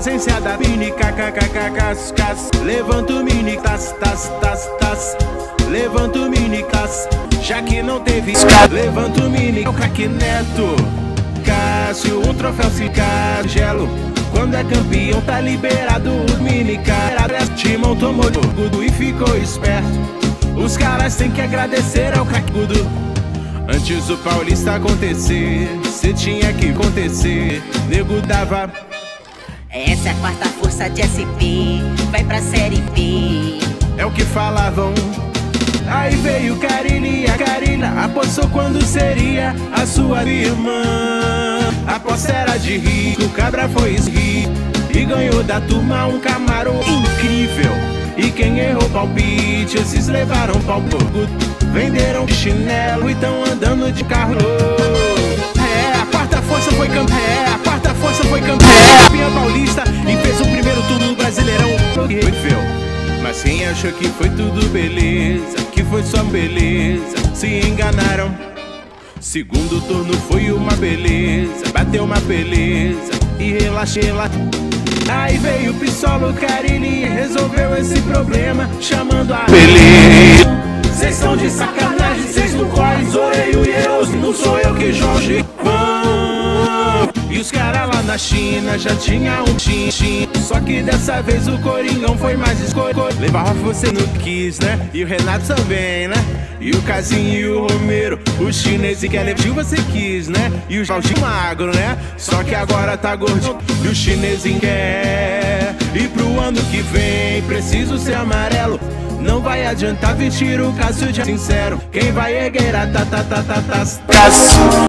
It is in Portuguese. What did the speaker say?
ausência da mini kkkkkkas. Levanta o mini tas. Levanta o mini cas, já que não teve levanta o mini, o craque Neto Cássio, um troféu Cigelo. Quando é campeão tá liberado o mini cara. Timão tomou Gudu e ficou esperto. Os caras têm que agradecer ao craque Gudu. Antes do Paulista acontecer, cê tinha que acontecer. Nego dava. Essa é a quarta força de SP, vai pra Série B. É o que falavam. Aí veio Carilli, a Carila apostou quando seria a sua irmã. A aposta era de rico, o cabra foi rir e ganhou da turma um Camaro incrível. E quem errou palpite, esses levaram pau. Venderam chinelo e tão andando de carro. A quarta força foi campeã. A quarta força foi campeã paulista e fez o primeiro turno do Brasileirão. Mas quem achou que foi tudo beleza, que foi só beleza, se enganaram. Segundo turno foi uma beleza, bateu uma beleza e relaxei lá. Aí veio o Pissolo Carilli e resolveu esse problema, chamando a beleza. Cês são de sacanagem, cês não correm, Zoreio e eu, não sou eu que Jorge. E os caras lá na China já tinha um chin. Só que dessa vez o Coringão foi mais escolhido. Levava você no quis, né? E o Renato também, né? E o Casinho e o Romero. O chinês que quer levar você quis, né? E o Jorginho magro, né? Só que agora tá gordo. E o chinês quer. E pro ano que vem preciso ser amarelo. Não vai adiantar vestir o Cássio de sincero. Quem vai erguer a